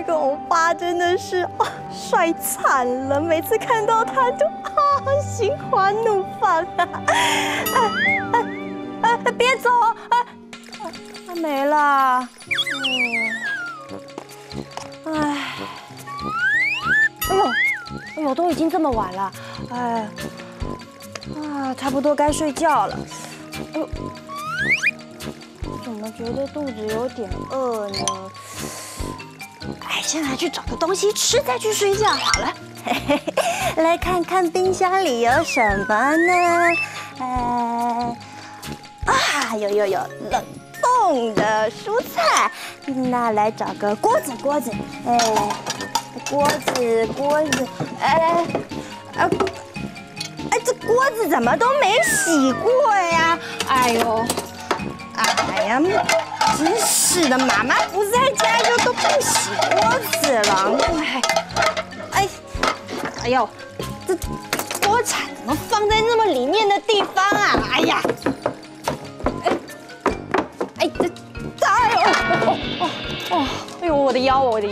这个欧巴真的是帅惨了，每次看到他都心花怒放啊！别走！他没了。哎呦，都已经这么晚了，差不多该睡觉了。哎呦，怎么觉得肚子有点饿呢？先来去找个东西吃，再去睡觉好了。来看看冰箱里有什么呢？有冷冻的蔬菜，那来找个锅子，锅子，这锅子怎么都没洗过呀？哎呀，真是的，妈妈不在家就都不洗锅子了。哎呦，这锅铲怎么放在那么里面的地方啊？哎呦，我的腰！找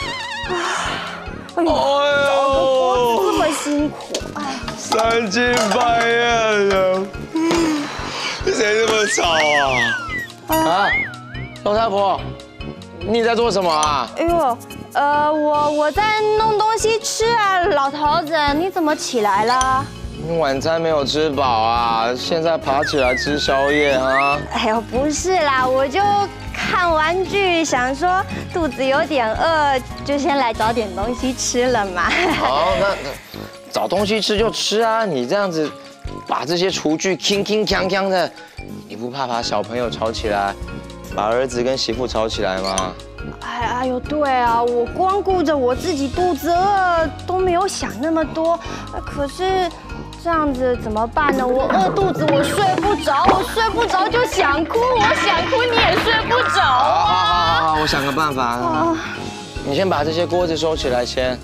个锅子这么辛苦， 3更半夜的，谁这么吵啊？老太婆，你在做什么啊？ 哎呦，我在弄东西吃啊，老头子，你怎么起来了？ 晚餐没有吃饱啊，现在爬起来吃宵夜啊？ 哎呦，不是啦，我就看完剧，想说肚子有点饿，就先来找点东西吃了嘛。 好，那找东西吃就吃啊！你这样子把这些厨具铿锵的，你不怕把小朋友吵起来，把儿子跟媳妇吵起来吗？ 哎呦，对啊，我光顾着我自己肚子饿，都没有想那么多。可是这样子怎么办呢？我饿肚子，我睡不着就想哭，我想哭你也睡不着啊。 好，我想个办法。你先把这些锅子收起来先。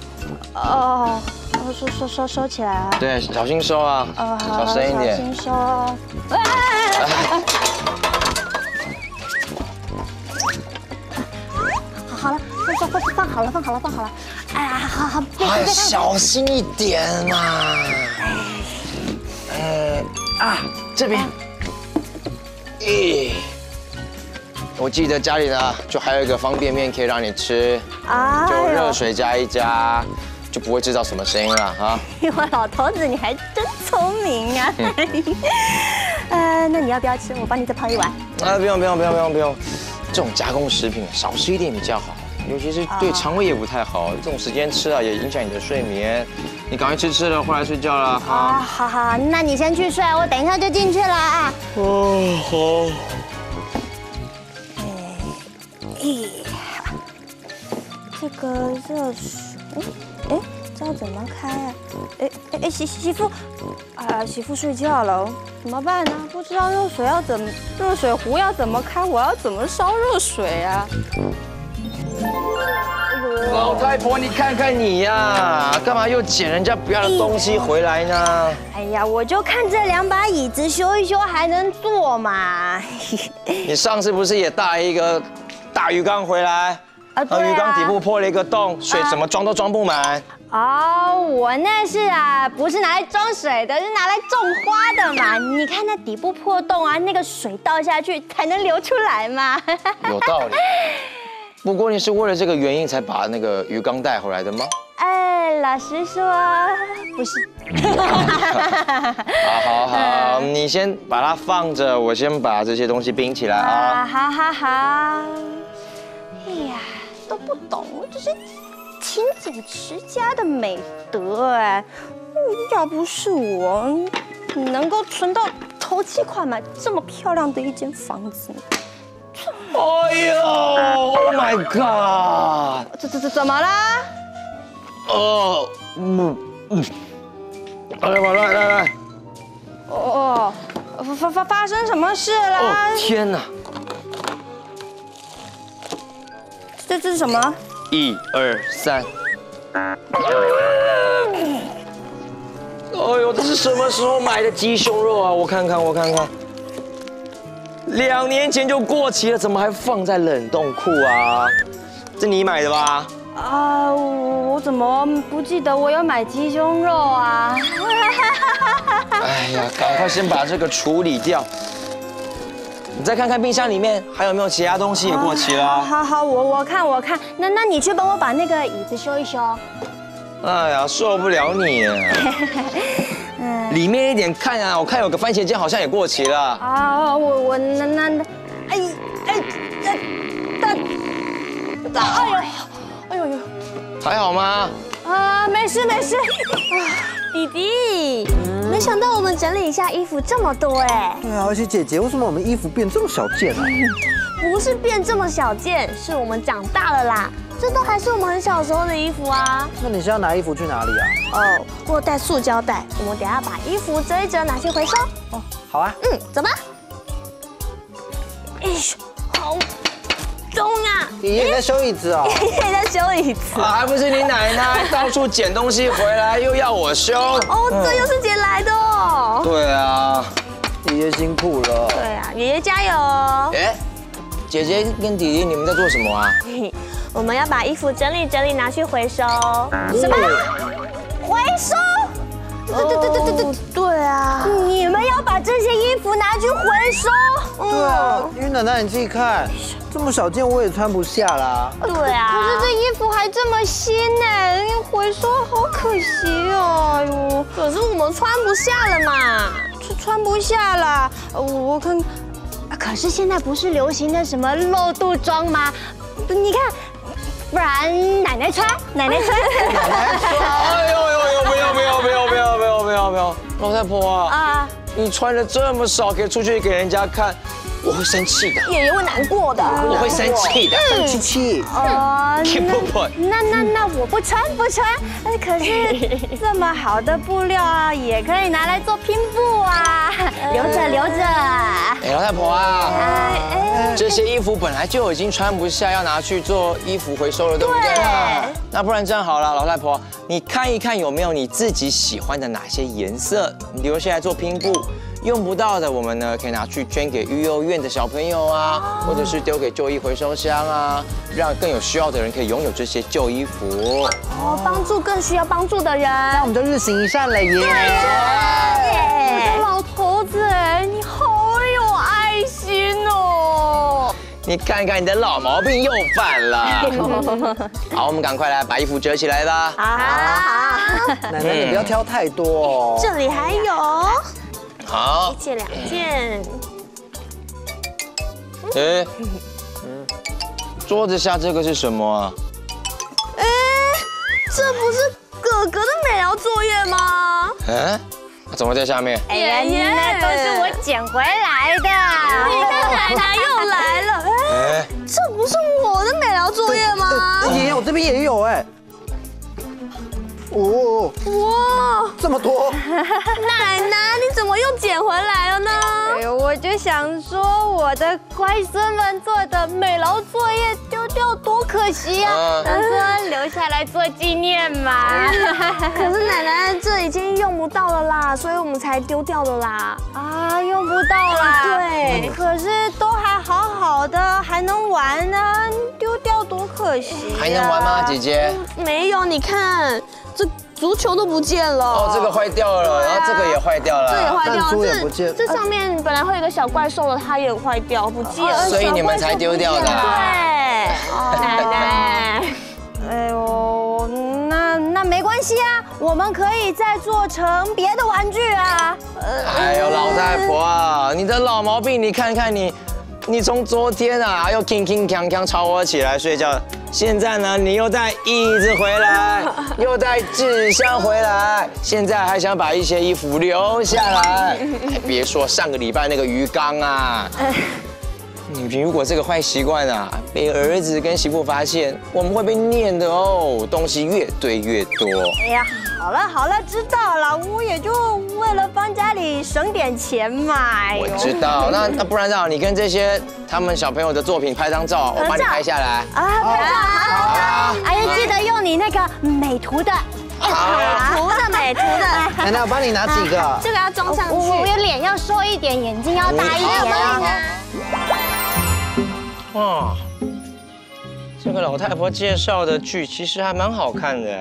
收起来啊。 对，小心收啊。小声一点。 小心收。好了，放好了。好。 小心一点嘛。这边。我记得家里呢，就还有一个方便面可以让你吃，就热水加一加，就不会制造什么声音了啊。 哇，老头子你还真聪明啊。那你要不要吃？我帮你再泡一碗。 不用，这种加工食品少吃一点比较好。尤其是对肠胃也不太好，这种时间吃啊也影响你的睡眠。你赶快吃了，回来睡觉了哈。 好，那你先去睡，我等一下就进去了啊。 好。 这个热水，这要怎么开啊？媳妇，媳妇睡觉了，怎么办呢？不知道热水壶要怎么开，我要怎么烧热水啊？ 老太婆，你看看你呀，干嘛又捡人家不要的东西回来呢？ 哎呀，我就看这2把椅子修一修还能坐嘛。 你上次不是也带一个大鱼缸回来？对啊。鱼缸底部破了一个洞，水怎么装都装不满。 我那是不是拿来装水的，是拿来种花的嘛？你看那底部破洞啊，那个水倒下去才能流出来嘛。 有道理。不过你是为了这个原因才把那个鱼缸带回来的吗？ 老实说不是。 好，你先把它放着，我先把这些东西冰起来啊。 好。都不懂，这是勤俭持家的美德要不是我能够存到头期款买这么漂亮的一间房子。 哎呦 ，Oh my God！ 这怎么啦？ 来。 发生什么事了？ 天哪！ 这是什么 ？1、2、3。哎呦，这是什么时候买的鸡胸肉啊？我看看。2年前就过期了，怎么还放在冷冻库啊？这你买的吧？ 啊，我怎么不记得我有买鸡胸肉啊？ 哎呀，赶快先把这个处理掉。你再看看冰箱里面还有没有其他东西也过期了。 好，我看。那你去帮我把那个椅子修一修。 哎呀，受不了你！里面一点看啊，我看有个番茄酱好像也过期了。 啊，我那，哎呦， 还好吗？ 啊，没事。 弟弟，没想到我们整理一下衣服这么多哎。 对啊，而且姐姐，为什么我们衣服变这么小件啊？ 不是变这么小件，是我们长大了啦。这都还是我们很小时候的衣服啊。 那你是要拿衣服去哪里啊？ 哦，我有带塑胶袋，我们等下把衣服折一折拿去回收。 哦，好啊。 走吧。哎呦，好重啊！ 爷爷在修椅子哦。 爷爷在修椅子。 啊，还不是你奶奶到处捡东西回来，又要我修。 哦，这又是捡来的哦。 对啊。 爷爷辛苦了。 对啊，爷爷加油。 哎，姐姐跟弟弟，你们在做什么啊？ 我们要把衣服整理整理，拿去回收。什么？回收？对啊。 你们要把这些衣服拿去回收？ 对啊，因为奶奶你自己看，这么小件我也穿不下啦。 对啊。 可是这衣服还这么新呢，回收好可惜哦。哎呦， 可是我们穿不下了嘛。 穿不下了。我看，可是现在不是流行的什么露肚装吗？你看。不然奶奶穿。 哎呦，不要！老太婆啊，你穿的这么少，可以出去给人家看，我会生气的。 爷爷会难过的， 我会生气的。 七七。 不， 那我不穿。可是这么好的布料啊，也可以拿来做拼布啊，留着。 哎，老太婆啊，这些衣服本来就已经穿不下，要拿去做衣服回收了，对不对？那不然这样好了，老太婆，你看一看有没有你自己喜欢的哪些颜色，你留下来做拼布。用不到的，我们呢可以拿去捐给育幼院的小朋友啊，或者是丢给旧衣回收箱啊，让更有需要的人可以拥有这些旧衣服。 哦，帮助更需要帮助的人， 那我们就日行一善了耶！ 我的老头子，你好有爱心哦！ 你看看你的老毛病又犯了。好，我们赶快来把衣服折起来吧。 好。 奶奶你不要挑太多哦。 这里还有。 好， 一件2件。 哎，桌子下这个是什么啊？ 哎，这不是哥哥的美劳作业吗？ 嗯，怎么在下面？ 哎呀，那都是我捡回来的。 你看奶奶又来了。哎，这不是我的美劳作业吗？ 爷爷，我这边也有哎。哦， 哇， 这么多！ 奶奶，你怎么又捡回来了呢？ 哎呦，我就想说，我的乖孙们做的美劳作业丢掉多可惜啊！想说留下来做纪念嘛。 可是奶奶，这已经用不到了啦，所以我们才丢掉的啦。 啊，用不到啦。 对。 可是都还好好的，还能玩呢，丢掉多可惜。 还能玩吗，姐姐？ 没有，你看。这足球都不见了哦，这个坏掉了，然后这个也坏掉了， 这也坏掉了， 弹珠也不见， 这上面本来会有一个小怪兽的，它也坏掉不见了， 所以你们才丢掉的。 对，奶奶， 哎呦，那没关系啊，我们可以再做成别的玩具啊。 哎呦，老太婆啊，你的老毛病，你看看你。你从昨天啊又铿铿锵锵吵我起来睡觉，现在呢你又带椅子回来，又带纸箱回来，现在还想把一些衣服留下来，别说上个礼拜那个鱼缸啊。你如果这个坏习惯啊被儿子跟媳妇发现，我们会被念的哦，东西越堆越多。 哎呀，好了，知道了，我也就为了帮家里省点钱嘛。 我知道，那不然这样，你跟这些他们小朋友的作品拍张照，我帮你拍下来。 啊，拍照好。哎呀，记得用你那个美图的。 美图的。 奶奶，我帮你拿几个。 这个要装上去。 我脸要瘦一点，眼睛要大一点。 哇， 这个老太婆介绍的剧其实还蛮好看的。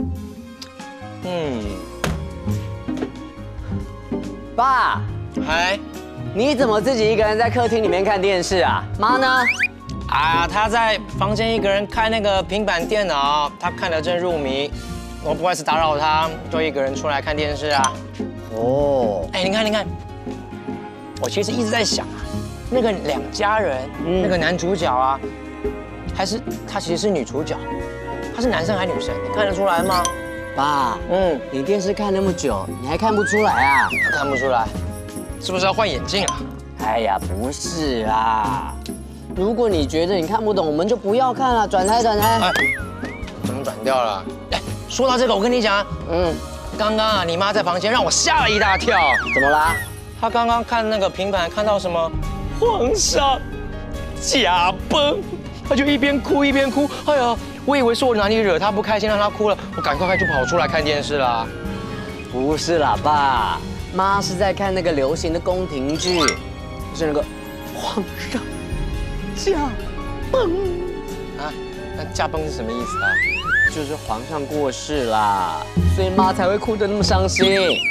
爸， 嗨， 你怎么自己一个人在客厅里面看电视啊？妈呢？ 啊，她在房间一个人看那个平板电脑，她看得正入迷。我不好意思打扰她，就一个人出来看电视啊。 哦， 哎，你看，我其实一直在想啊，那个两家人，那个男主角啊，还是他其实是女主角，他是男生还是女生？你看得出来吗？ 爸，你电视看那么久，你还看不出来啊？ 看不出来，是不是要换眼镜啊？ 哎呀，不是啊。如果你觉得你看不懂，我们就不要看了，转台。 哎，怎么转掉了？哎，说到这个，我跟你讲，刚刚啊，你妈在房间让我吓了一大跳。 怎么啦？ 她刚刚看那个平板，看到什么皇上驾崩，她就一边哭一边哭。哎呀，我以为是我哪里惹她不开心，让她哭了，我赶快就跑出来看电视啦。 不是啦，爸，妈是在看那个流行的宫廷剧，就是那个皇上驾崩啊，那驾崩是什么意思啊？ 就是皇上过世啦，所以妈才会哭得那么伤心。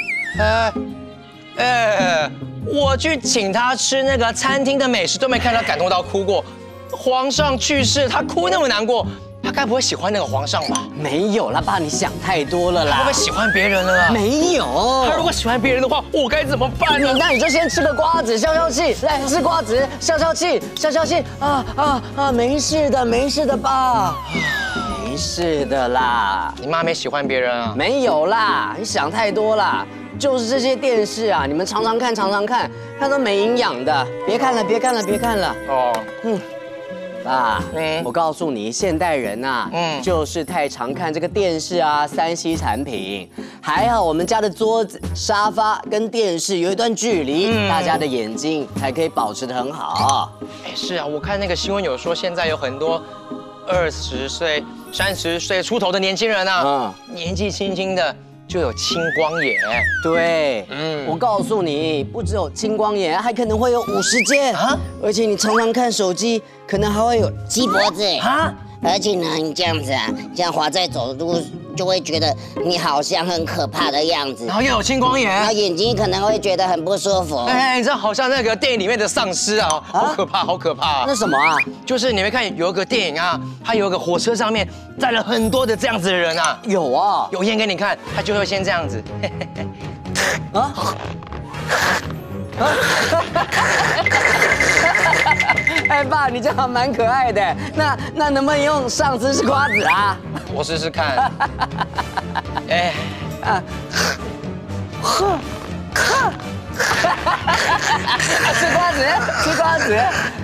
我去请他吃那个餐厅的美食，都没看他感动到哭过。皇上去世，他哭那么难过，他该不会喜欢那个皇上吧？ 没有啦，爸，你想太多了啦。 会不会喜欢别人了啊？ 没有。 他如果喜欢别人的话，我该怎么办呢？ 那你就先吃个瓜子消消气，来吃瓜子消消气，消消气。没事的，爸。没事的啦。 你妈没喜欢别人啊？ 没有啦，你想太多啦。就是这些电视啊，你们常常看，看都没营养的。别看了。 哦， 爸，我告诉你，现代人呐，就是太常看这个电视啊，3C 产品。还好我们家的桌子、沙发跟电视有一段距离，大家的眼睛才可以保持得很好。 哎，是啊，我看那个新闻有说，现在有很多20岁、30岁出头的年轻人啊，年纪轻轻的就有青光眼。 对，我告诉你，不只有青光眼，还可能会有50肩啊！而且你常常看手机，可能还会有鸡脖子啊！而且呢，你这样子啊，这样滑在走路，就会觉得你好像很可怕的样子， 然后又有青光眼， 然后眼睛可能会觉得很不舒服。 哎，你知道好像那个电影里面的丧尸啊，好可怕！ 那什么啊？就是你们看有一个电影啊，它有一个火车上面载了很多的这样子的人啊。 有啊， 有演给你看，他就会先这样子。 哎，爸，你这样蛮可爱的。那能不能用上肢是瓜子啊？ 我试试看。哎， 吃瓜子。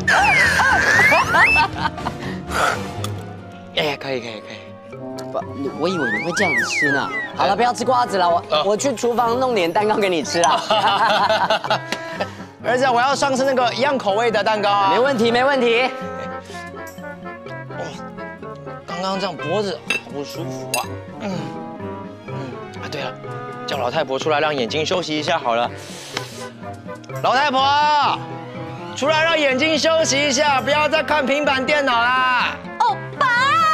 哎，可以。 不，我以为你会这样子吃呢。好了，不要吃瓜子了，我去厨房弄点蛋糕给你吃啊。 儿子，我要上次那个一样口味的蛋糕啊。 没问题。 刚刚这样脖子好不舒服啊。对了，叫老太婆出来让眼睛休息一下好了。老太婆，出来让眼睛休息一下，不要再看平板电脑啦。 欧巴，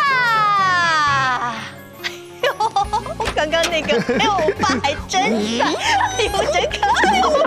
刚刚那个欧巴还真帅，真可爱哦！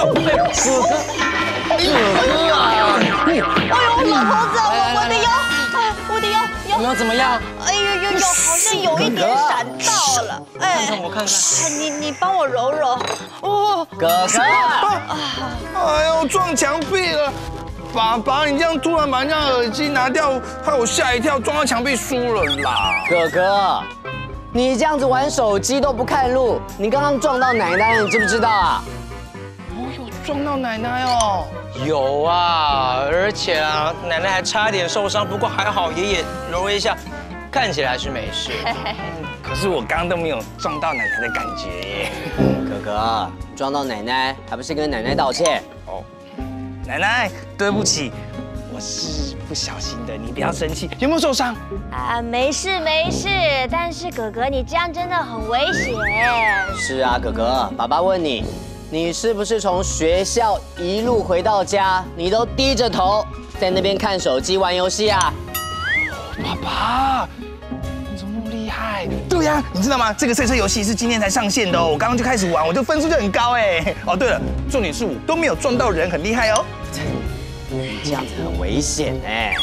老头子，我的腰， 你要怎么样？ 哎呦，好像有一点闪到了。 我看看。 你帮我揉揉。 哥哥， 哎呦，撞墙壁了！爸，你这样突然把人家耳机拿掉，害我吓一跳，撞到墙壁输了啦！ 哥哥，你这样子玩手机都不看路，你刚刚撞到奶奶了，你知不知道啊？ 有撞到奶奶哦。 有啊，而且啊，奶奶还差点受伤，不过还好爷爷揉了一下，看起来是没事。 可是我刚刚都没有撞到奶奶的感觉耶。 哥哥，撞到奶奶还不是跟奶奶道歉？ 哦，奶奶，对不起，我是不小心的，你不要生气。有没有受伤？ 啊，没事，但是哥哥你这样真的很危险。 是啊，哥哥，爸爸问你，你是不是从学校一路回到家，你都低着头在那边看手机玩游戏啊？ 爸爸，你怎么那么厉害？对呀，你知道吗？这个赛车游戏是今天才上线的哦，我刚刚就开始玩，我就分数就很高哎。哦，对了，重点是我都没有撞到人，很厉害哦。 这样子很危险哎。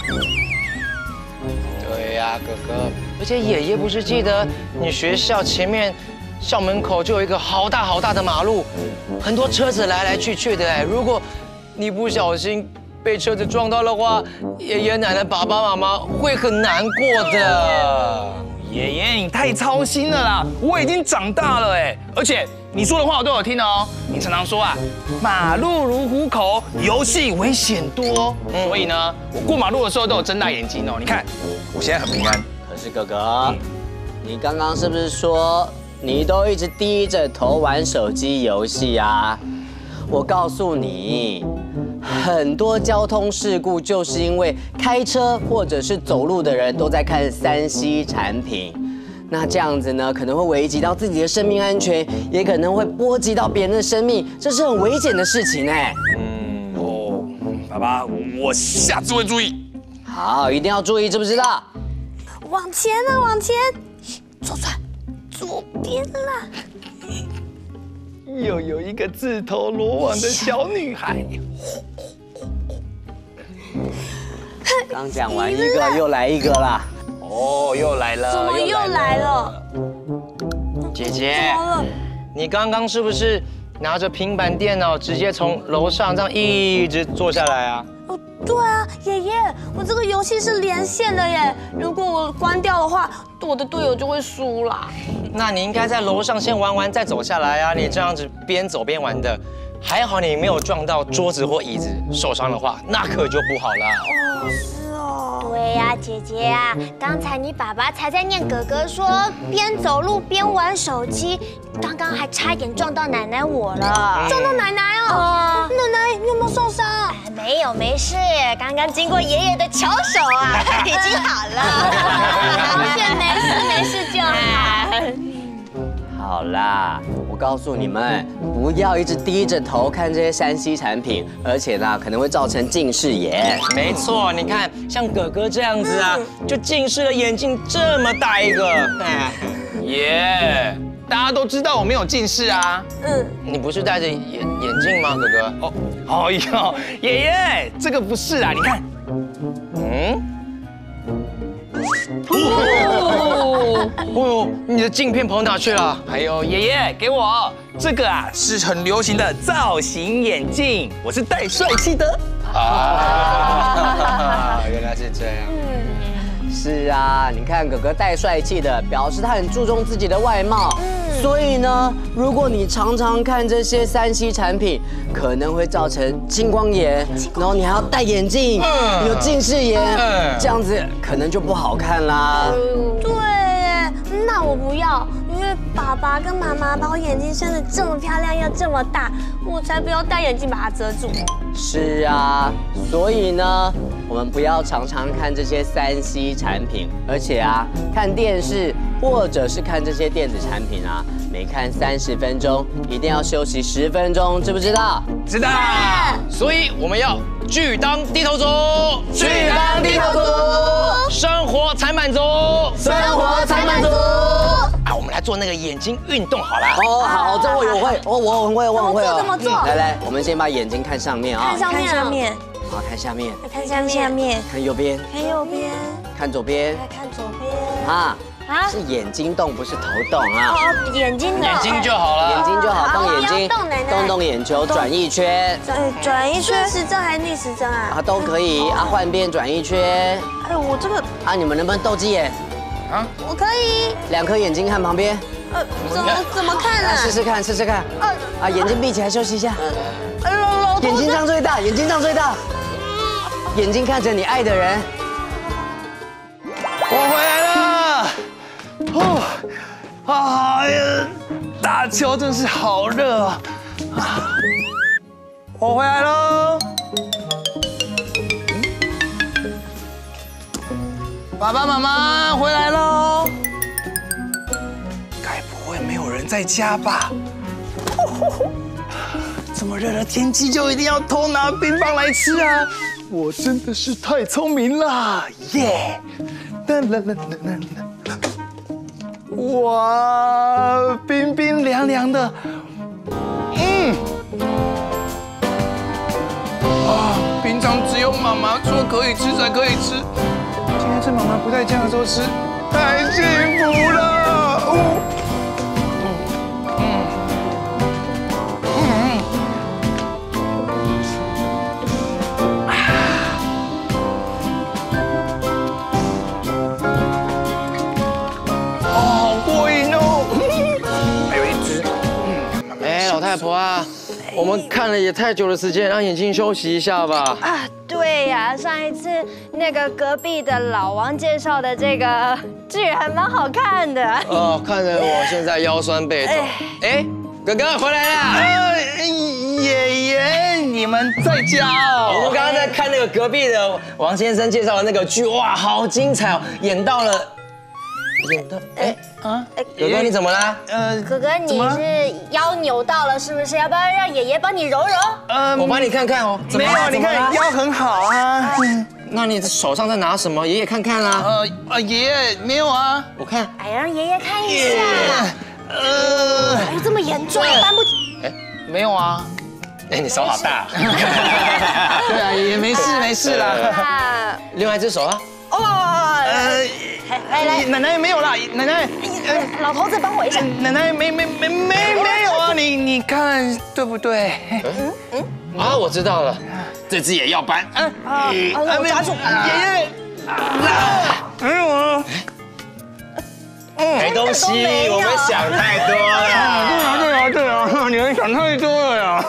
对呀，哥哥，而且爷爷不是记得你学校前面校门口就有一个好大好大的马路，很多车子来来去去的哎，如果你不小心被车子撞到的话，爷爷奶奶、爸爸妈妈会很难过的。 爷爷，你太操心了啦！我已经长大了哎，而且你说的话我都有听哦。你常常说啊，马路如虎口，游戏危险多。所以呢，我过马路的时候都有睁大眼睛哦。你看，我现在很平安。 可是哥哥，你刚刚是不是说你都一直低着头玩手机游戏啊？我告诉你，很多交通事故就是因为开车或者是走路的人都在看3C 产品，那这样子呢，可能会危及到自己的生命安全，也可能会波及到别人的生命，这是很危险的事情哎。 爸爸，我下次会注意。 好，一定要注意，知不知道？ 往前啊，往前，左转，左边啦。 又有一个自投罗网的小女孩。 刚讲完一个，又来一个啦。 哦，又来了。 怎么又来了？ 姐姐，你刚刚是不是拿着平板电脑直接从楼上这样一直坐下来啊？ 哦，对啊，爷爷，我这个游戏是连线的耶，如果我关掉的话，我的队友就会输啦。 那你应该在楼上先玩完再走下来啊！你这样子边走边玩的，还好你没有撞到桌子或椅子，受伤的话那可就不好了。 哦，是哦。 对呀，姐姐啊，刚才你爸爸才在念哥哥说边走路边玩手机，刚刚还差一点撞到奶奶我了。 撞到奶奶哦！奶奶，你有没有受伤？ 没有，没事，刚刚经过爷爷的巧手啊，已经好了。没事就好。 好啦，我告诉你们，不要一直低着头看这些3C 产品，而且呢，可能会造成近视眼。 没错，你看像哥哥这样子啊，就近视的眼镜这么大一个。 耶，大家都知道我没有近视啊。 你不是戴着眼镜吗，哥哥？ 哦哟，爷爷，这个不是啊，你看。 哦，你的镜片跑哪去了？ 还有爷爷给我这个啊，是很流行的造型眼镜，我是戴帅气的。 原来是这样。 是啊，你看哥哥戴帅气的，表示他很注重自己的外貌。所以呢，如果你常常看这些3C 产品，可能会造成青光眼，然后你还要戴眼镜，有近视眼，这样子可能就不好看啦。 对，那我不要，因为爸爸跟妈妈把我眼睛生得这么漂亮又这么大，我才不要戴眼镜把它遮住。 是啊，所以呢，我们不要常常看这些3C 产品，而且啊，看电视或者是看这些电子产品啊，每看30分钟，一定要休息10分钟，知不知道？ 知道。 所以我们要拒当低头族， 拒当低头族， 生活才满足， 生活才满足。 啊，我们来做那个眼睛运动好了。 哦，好，这我很会，我很会，我很会哦。 怎么做？ 来，我们先把眼睛看上面啊， 看上面， 好，看下面， 看下面， 看右边， 看右边， 看左边， 看左边。 是眼睛动，不是头动啊。 哦，眼睛就好了， 眼睛就好，动眼睛，动眼球，转一圈。 转一圈，顺时针还是逆时针啊？ 啊，都可以啊，换边转一圈。 哎，我这个啊，你们能不能斗鸡眼？ 啊，我可以。 2颗眼睛看旁边。 怎么看啊？ 试试看。啊，眼睛闭起来休息一下。眼睛张最大，眼睛张最大。眼睛看着你爱的人。 我回来了。哦，哎呀，打球真是好热啊！我回来喽。爸爸妈妈回来喽。该不会没有人在家吧？这么热的天气就一定要偷拿冰棒来吃啊！我真的是太聪明啦，耶！噔哇，冰冰凉凉的，平常只有妈妈说可以吃才可以吃，今天趁妈妈不在家的时候吃，太幸福了。好过瘾哦！还有一只， 哎，老太婆啊，我们看了也太久的时间，让眼睛休息一下吧。 啊，对呀，上一次那个隔壁的老王介绍的这个剧还蛮好看的。 哦，看着我现在腰酸背痛。哎，哥哥回来啦！ 爷爷，你们在家哦？ 我们刚刚在看那个隔壁的王先生介绍的那个剧，哇，好精彩哦！演到，哥哥你怎么啦？ 哥哥，你是腰扭到了是不是？要不要让爷爷帮你揉揉？ 我帮你看看哦。 没有，你看腰很好啊。 那你手上在拿什么？爷爷看看啦。 爷爷没有啊。 我看。 哎，让爷爷看一下。哎，这么严重，搬不。 哎， 没有啊。 哎，你手好大。 对啊，爷爷没事啦。 另外一只手啊。 来， 奶奶没有啦，奶奶。 老头子帮我一下。 奶奶没有啊，你看对不对？ 啊，我知道了，这只也要搬。 我抓住。 爷爷。没有啊。 没东西，我们想太多了。 对啊，你们想太多了呀。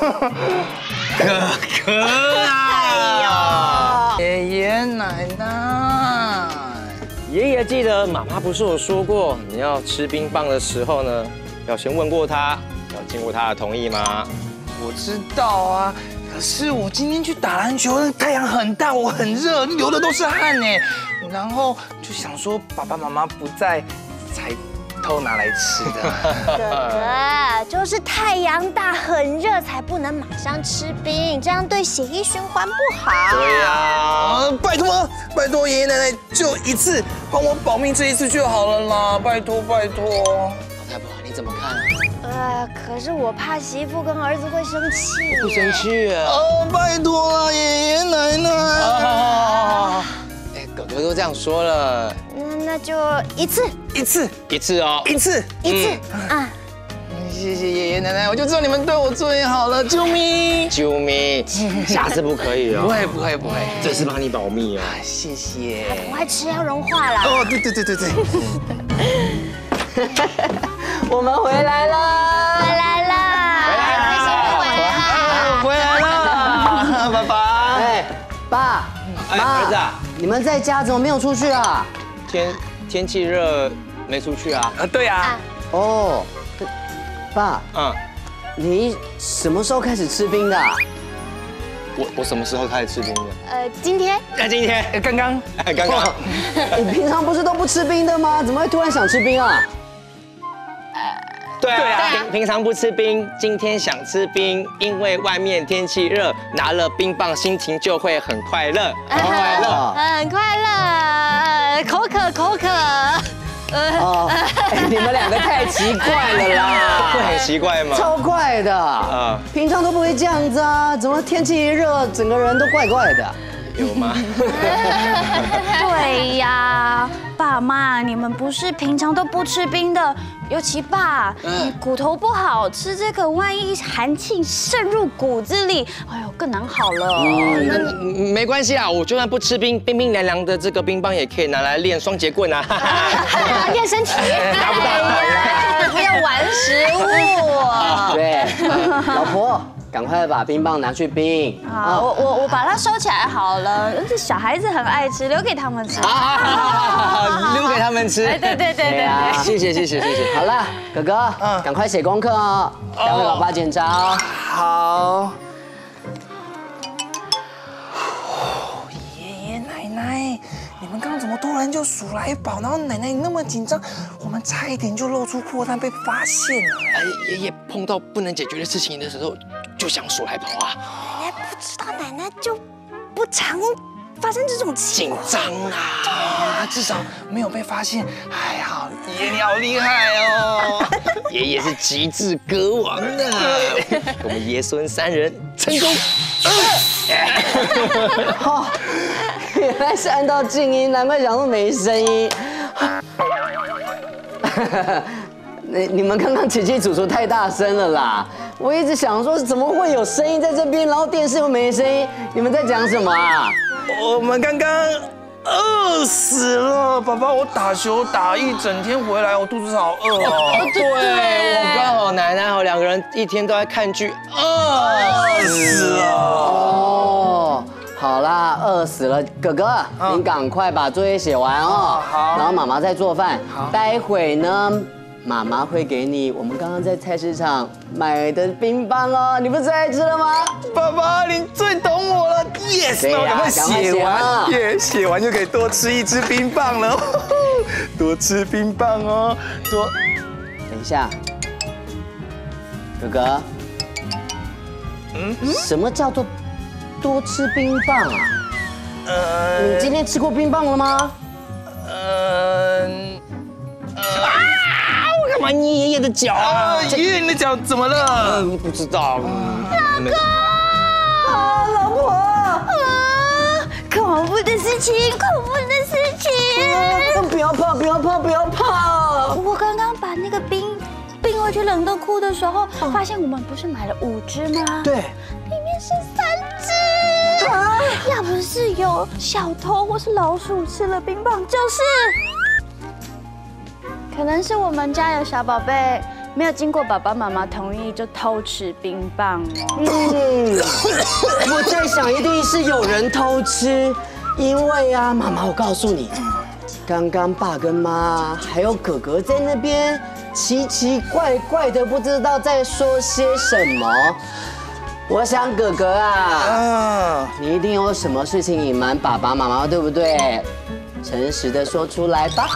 哥啊！ 爷爷奶奶， 爷爷记得妈妈不是有说过，你要吃冰棒的时候呢，要先问过他，要经过他的同意吗？ 我知道啊，可是我今天去打篮球，太阳很大，我很热，流的都是汗呢。然后就想说爸爸妈妈不在，才偷拿来吃的。 哥哥，就是太阳大很热，才不能马上吃冰，这样对血液循环不好。 对呀， 拜托爷爷奶奶，就一次，帮我保命这一次就好了啦，拜托。 老太婆，你怎么看啊？ 可是我怕媳妇跟儿子会生气。 不生气啊？ 拜托啦，爷爷奶奶。 哎，哥哥都这样说了， 那就一次哦， 一次。 啊！ 谢谢爷爷奶奶，我就知道你们对我最好了，救命！ 下次不可以哦。 不会， 这次帮你保密哦。 谢谢。 不会吃要融化了。 哦，对。 我们回来了， 回来了，爸爸。 哎，爸妈， 儿子啊， 你们在家怎么没有出去啊？ 天气热，没出去啊。 对啊。 哦，爸，你什么时候开始吃冰的？ 我什么时候开始吃冰的？ 今天。 刚刚。 你平常不是都不吃冰的吗？怎么会突然想吃冰啊？ 对啊，平常不吃冰，今天想吃冰，因为外面天气热，拿了冰棒，心情就会很快乐，很快乐。 口渴。 你们两个太奇怪了啦！ 会很奇怪吗？ 超怪的。平常都不会这样子啊，怎么天气一热，整个人都怪怪的？ 有吗？ 对呀，爸妈，你们不是平常都不吃冰的，尤其爸，你骨头不好，吃这个万一寒气渗入骨子里，哎呦，更难好了。 没关系啦，我就算不吃冰，冰冰凉凉的这个冰棒也可以拿来练双节棍啊， 练身体，达不到，不要玩食物。 对，老婆。赶快把冰棒拿去冰。 好，我把它收起来好了。这小孩子很爱吃，留给他们吃。 留给他们吃。 对。 谢谢。 好了，哥哥，赶快写功课哦，待会老爸检查哦。 好。爷爷奶奶，你们刚刚怎么突然就数来宝？然后奶奶你那么紧张，我们差一点就露出破绽被发现了。 爷爷碰到不能解决的事情的时候，就想数来宝啊。 奶奶不知道，奶奶就不常发生这种情况。 紧张啊。 至少没有被发现，还好。爷爷你好厉害哦！ 爷爷是极致歌王呢，我们爷孙3人成功。 哦，原来是按到静音，难怪想说没声音。你们刚刚起起楚楚太大声了啦！我一直想说怎么会有声音在这边，然后电视又没声音，你们在讲什么啊？ 我们刚刚饿死了，爸爸，我打球打一整天回来，我肚子好饿哦。 对，我刚好奶奶和2个人一天都在看剧，饿死了。 哦，好啦，饿死了，哥哥，你赶快把作业写完哦。 好。 然后妈妈在做饭，待会呢，妈妈会给你我们刚刚在菜市场买的冰棒哦。你不是最爱吃了吗？ 爸爸，你最懂我了 ，yes！ 那我赶快写完，耶，写完就可以多吃1支冰棒了，多吃冰棒哦，多。 等一下，哥哥，什么叫做多吃冰棒啊？你今天吃过冰棒了吗？ 我干嘛捏爷爷的脚啊？ 爷爷你的脚怎么了？ 不知道。 老婆恐怖的事情，恐怖的事情！ 不要怕，不要怕，不要怕！ 我刚刚把那个冰回去冷冻库的时候，发现我们不是买了5只吗？ 对， 里面是3只。要不是有小偷或是老鼠吃了冰棒，可能是我们家有小宝贝没有经过爸爸妈妈同意就偷吃冰棒哦。 我在想一定是有人偷吃，因为啊，妈妈，我告诉你，刚刚爸跟妈还有哥哥在那边奇奇怪怪的，不知道在说些什么。我想哥哥啊，你一定有什么事情隐瞒爸爸妈妈，对不对？诚实的说出来吧。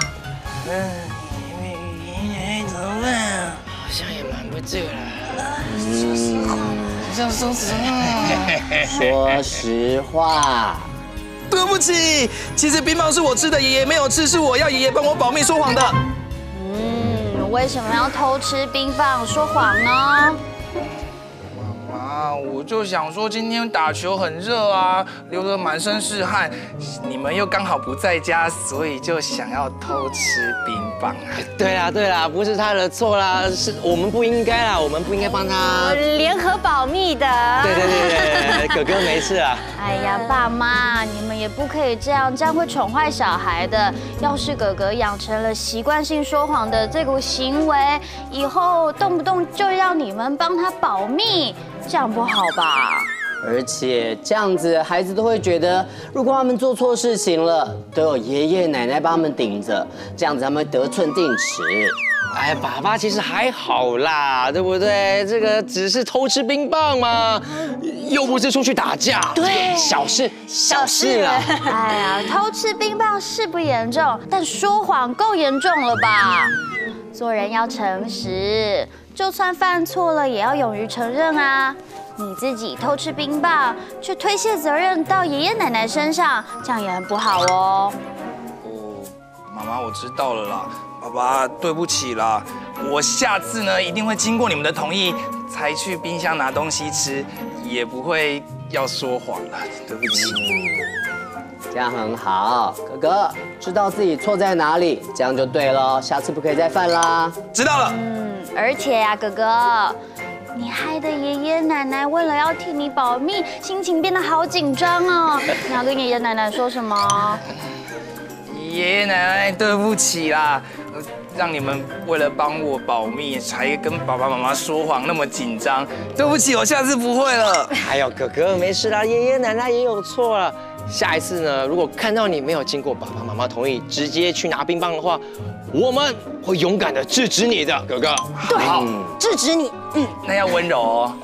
怎么办？好像也瞒不住了。想说实话。 说实话。 对不起，其实冰棒是我吃的，爷爷没有吃，是我要爷爷帮我保密说谎的。 为什么要偷吃冰棒说谎呢？ 妈，我就想说今天打球很热啊，流得满身是汗，你们又刚好不在家，所以就想要偷吃冰棒啊。 对啦，不是他的错啦，是我们不应该啦，我们不应该帮他联合保密的。 对，哥哥没事啊。 哎呀，爸妈，你们也不可以这样会宠坏小孩的。要是哥哥养成了习惯性说谎的这股行为，以后动不动就要你们帮他保密，这样不好吧？ 而且这样子，孩子都会觉得，如果他们做错事情了，都有爷爷奶奶帮他们顶着，这样子他们会得寸进尺。 哎，爸爸其实还好啦，对不对？这个只是偷吃冰棒嘛，又不是出去打架， 对， 小事啦。 哎呀，偷吃冰棒是不严重，但说谎够严重了吧？做人要诚实，就算犯错了也要勇于承认啊。你自己偷吃冰棒，却推卸责任到爷爷奶奶身上，这样也很不好哦。 妈妈，我知道了啦。爸爸，对不起啦，我下次呢一定会经过你们的同意才去冰箱拿东西吃，也不会要说谎了，对不起。 这样很好，哥哥知道自己错在哪里，这样就对了，下次不可以再犯啦。 知道了。 而且呀，哥哥，你害得爷爷奶奶为了要替你保密，心情变得好紧张哦。你要跟爷爷奶奶说什么？ 爷爷奶奶，对不起啦，让你们为了帮我保密，才跟爸爸妈妈说谎那么紧张。对不起，我下次不会了。 还有哥哥没事啦，爷爷奶奶也有错了。下一次呢，如果看到你没有经过爸爸妈妈同意，直接去拿冰棒的话，我们会勇敢的制止你的，哥哥。 对，制止你。 那要温柔哦。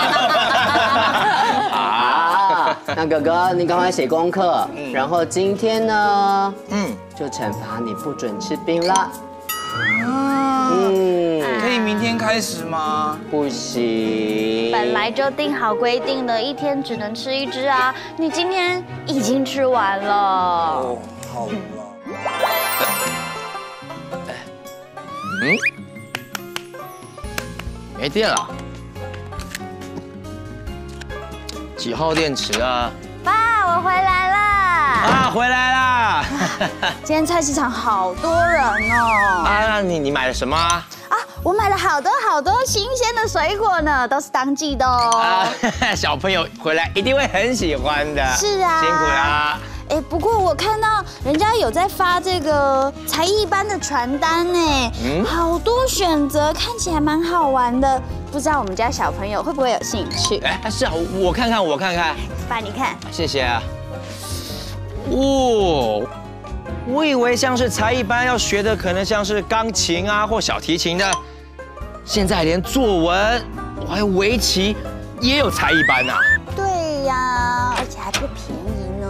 那哥哥，你赶快写功课，然后今天呢，就惩罚你不准吃冰啦。 可以明天开始吗？ 不行。 本来就定好规定了，一天只能吃1只啊，你今天已经吃完了。 哦，好了。 没电了。几号电池啊？ 爸，我回来啦！ 啊，回来啦！ 今天菜市场好多人哦。 啊，你买了什么啊？ 啊，我买了好多新鲜的水果呢，都是当季的哦。 啊，小朋友回来一定会很喜欢的。 是啊， 辛苦啦。 哎，不过我看到人家有在发这个才艺班的传单呢，好多选择，看起来蛮好玩的。不知道我们家小朋友会不会有兴趣？ 哎，是啊，我看看。 爸，你看， 谢谢啊。哦，我以为像是才艺班要学的，可能像是钢琴啊或小提琴的，现在连作文，还有围棋也有才艺班啊。 对呀，而且还不便宜呢。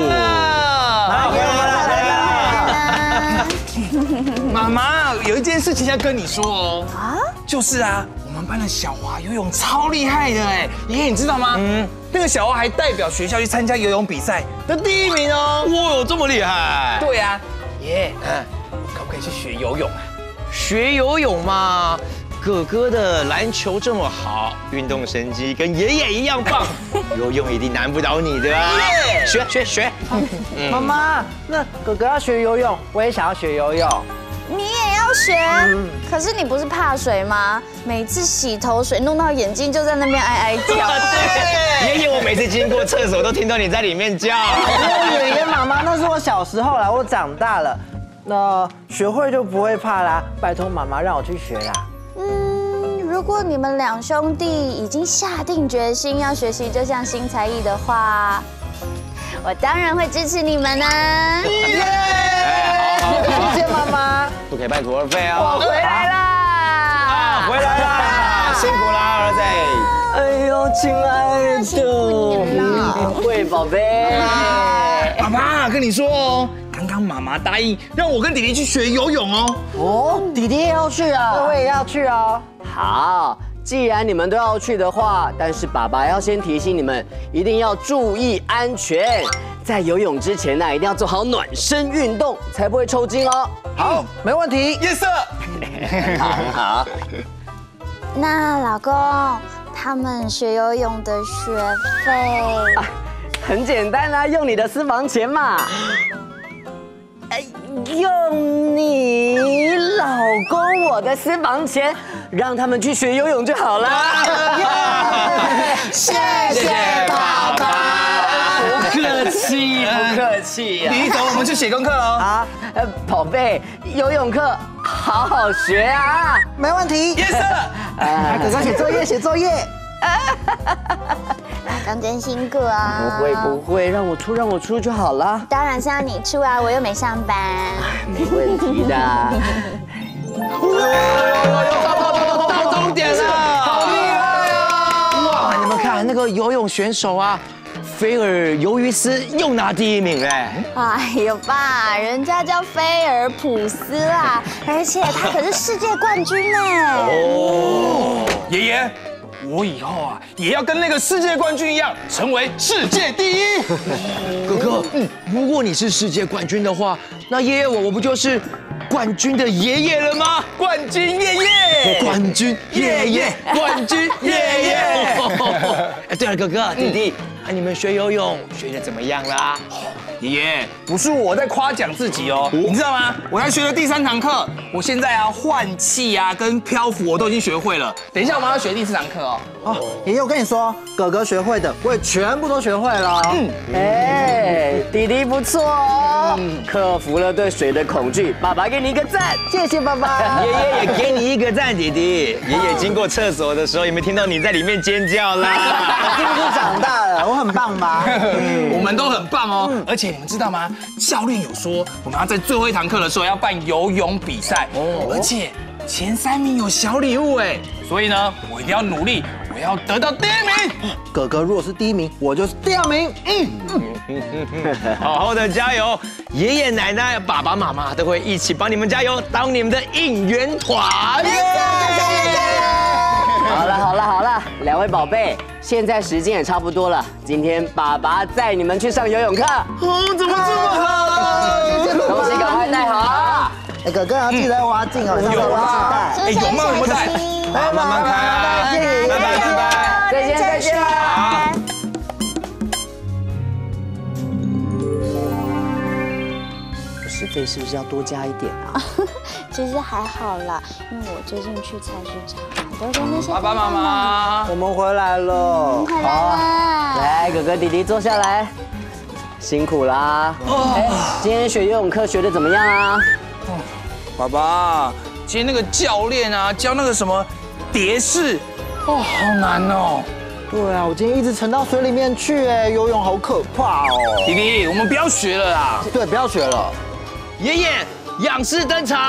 妈妈，有一件事情要跟你说哦。啊？就是啊，我们班的小华游泳超厉害的哎，爷爷你知道吗？那个小华还代表学校去参加游泳比赛的第1名哦。 哇，有这么厉害？ 对啊，爷，可不可以去学游泳啊？ 学游泳嘛，哥哥的篮球这么好，运动神机跟爷爷一样棒，游泳一定难不倒你的啊！学。 妈妈，那哥哥要学游泳，我也想要学游泳。 你也要学？可是你不是怕水吗？每次洗头水弄到眼睛就在那边哀哀叫。 对，爷爷，我每次经过厕所都听到你在里面叫。 爷爷妈妈，那是我小时候啦，我长大了，那学会就不会怕啦。拜托妈妈让我去学啦。 如果你们2兄弟已经下定决心要学习这项新才艺的话，我当然会支持你们呢。 谢谢妈妈， 不可以拜徒儿费哦。 我回来啦！ 回来啦！辛苦啦，儿子。 哎呦，亲爱的， 辛苦你了。 会，宝贝。 妈妈跟你说哦，刚刚妈妈答应让我跟弟弟去学游泳哦。 哦，弟弟也要去啊，我也要去哦。 好，既然你们都要去的话，但是爸爸要先提醒你们，一定要注意安全。在游泳之前呢，一定要做好暖身运动，才不会抽筋哦。 好，没问题。 Yes sir。 好。 那老公，他们学游泳的学费？ 很简单啊，用你的私房钱嘛。用你老公我的私房钱，让他们去学游泳就好了。 谢谢爸爸。 不客气，不客气呀。 弟弟走，我们去写功课哦。 好，宝贝，游泳课好好学啊。 没问题。 Yes sir。 哥哥写作业，写作业。 老公真辛苦啊！ 不会，让我出就好了。 当然是要你出啊，我又没上班。 没问题的。 到终点了，好厉害啊！哇，你们看那个游泳选手啊，菲尔尤于斯又拿第1名哎！ 哎呦爸，人家叫菲尔普斯啦，而且他可是世界冠军呢。 哦， 爷爷，我以后啊也要跟那个世界冠军一样，成为世界第1。 哥哥，如果你是世界冠军的话，那爷爷我不就是冠军的爷爷了吗？ 冠军爷爷， 冠军爷爷，冠军爷爷。哎，对了，哥哥弟弟，你们学游泳学得怎么样啦？ 爷爷，不是我在夸奖自己哦，你知道吗？我才学了第3堂课，我现在啊换气啊跟漂浮我都已经学会了。等一下我们要学第4堂课哦。 哦，爷爷，我跟你说，哥哥学会的，我也全部都学会了。 哎，弟弟不错哦，克服了对水的恐惧，爸爸给你一个赞， 谢谢爸爸。 爷爷也给你一个赞，弟弟。爷爷经过厕所的时候，有没有听到你在里面尖叫啦？ 是不是长大了？我很棒吧？ 我们都很棒哦，而且你们知道吗？教练有说，我们要在最后1堂课的时候要办游泳比赛，而且前3名有小礼物哎，所以呢，我一定要努力，我要得到第1名。 哥哥如果是第1名，我就是第2名。 好好的加油！爷爷奶奶、爸爸妈妈都会一起帮你们加油，当你们的应援团。 好了，2位宝贝，现在时间也差不多了，今天爸爸载你们去上游泳课。 哦，怎么这么好？ 东西赶快带好啊！ 哎，哥哥要记得挖镜哦， 有啦，哎，有吗？有没有带？ 好，慢慢开啊，拜拜拜拜， 再见再见。 好。 食费是不是要多加一点啊？ 其实还好啦，因为我最近去菜市场都跟那些爸爸妈妈， 我们回来了。 回来啦。 来，哥哥弟弟坐下来，辛苦啦。哎，今天学游泳课学的怎么样啊？ 爸爸，今天那个教练啊教那个什么蝶式，好难哦。 对啊，我今天一直沉到水里面去，哎，游泳好可怕哦。 弟弟，我们不要学了啦。 对，不要学了。 爷爷，仰视登场。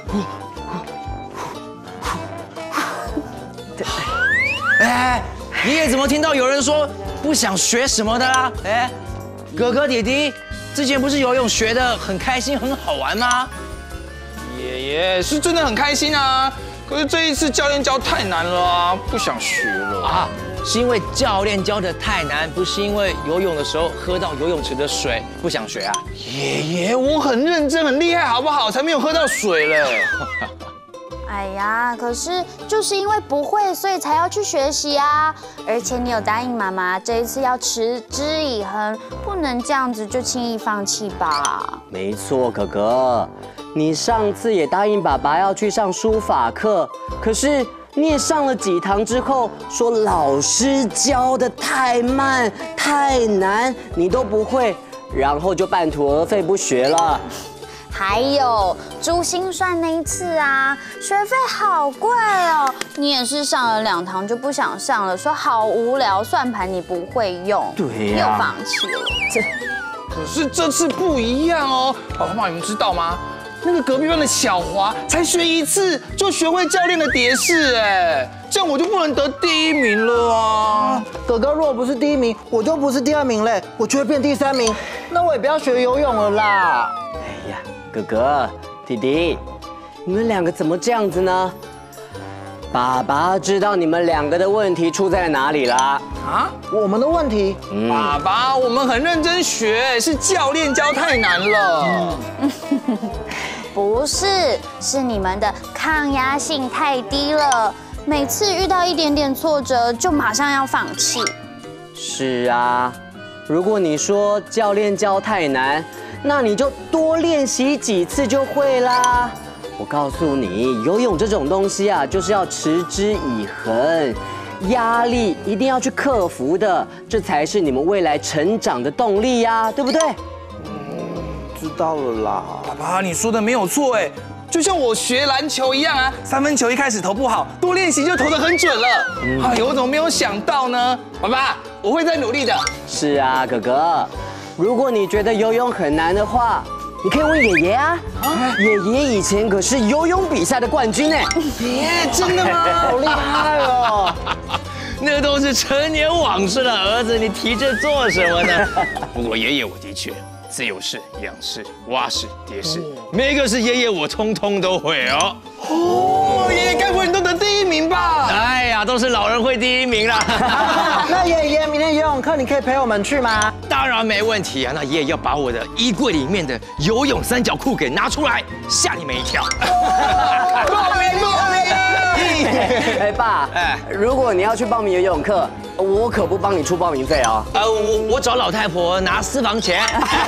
哎，爷爷怎么听到有人说不想学什么的啦？哎，哥哥弟弟，之前不是游泳学得很开心很好玩吗？ 爷爷是真的很开心啊，可是这一次教练教太难了啊，不想学了啊。 是因为教练教的太难，不是因为游泳的时候喝到游泳池的水不想学啊？ 爷爷，我很认真很厉害，好不好？才没有喝到水嘞。 哎呀，可是就是因为不会，所以才要去学习啊！而且你有答应妈妈，这一次要持之以恒，不能这样子就轻易放弃吧？ 没错，哥哥，你上次也答应爸爸要去上书法课，可是你也上了几堂之后，说老师教的太慢太难，你都不会，然后就半途而废不学了。 还有珠心算那一次啊，学费好贵哦，你也是上了2堂就不想上了，说好无聊，算盘你不会用， 对呀， 又放弃了。 可是这次不一样哦，爸爸妈妈你们知道吗？那个隔壁班的小华才学1次就学会教练的蝶式，哎，这样我就不能得第1名了啊！ 哥哥如果不是第1名，我就不是第2名嘞，我就会变第3名，那我也不要学游泳了啦。 哎呀，哥哥弟弟，你们2个怎么这样子呢？爸爸知道你们2个的问题出在哪里啦？ 啊， 我们的问题？ 爸爸，我们很认真学，是教练教太难了。 不是，是你们的抗压性太低了，每次遇到一点点挫折就马上要放弃。 是啊，如果你说教练教太难，那你就多练习几次就会啦。我告诉你，游泳这种东西啊，就是要持之以恒，压力一定要去克服的，这才是你们未来成长的动力呀，对不对？ 知道了啦。 爸爸，你说的没有错哎，就像我学篮球一样啊，3分球一开始投不好，多练习就投得很准了。哎呦，我怎么没有想到呢？爸爸，我会再努力的。 是啊，哥哥，如果你觉得游泳很难的话，你可以问爷爷啊。爷爷以前可是游泳比赛的冠军哎。 真的吗？ 好厉害哦！ 那都是陈年往事了，儿子，你提这做什么呢？不过爷爷我的确自由式、仰式、蛙式、蝶式，每个是爷爷我通通都会哦。 哦，爷爷该不会你都得第1名吧？ 哎呀，都是老人会第1名啦。 那爷爷，明天游泳课你可以陪我们去吗？ 当然没问题啊！那爷爷要把我的衣柜里面的游泳3角裤给拿出来，吓你们一跳。 报名！ 哎，爸，如果你要去报名游泳课，我可不帮你出报名费哦。 我找老太婆拿私房钱。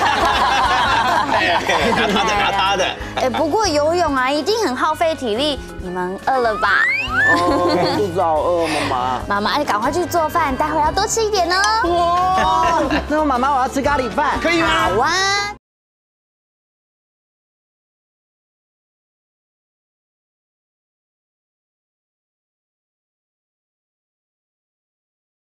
拿他的。 哎，不过游泳啊，一定很耗费体力，你们饿了吧？ 肚子好饿，妈妈。 妈妈，你赶快去做饭，待会要多吃一点哦。 哇，那妈妈我要吃咖喱饭， 可以吗？ 好啊。